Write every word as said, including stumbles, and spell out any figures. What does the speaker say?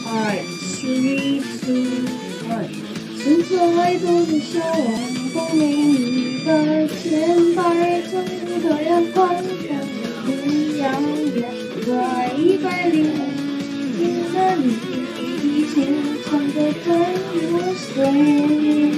Five, three, two, one。存在多么向往光明的千百种的阳光，太阳也在一百零一的你，已经唱得真入睡。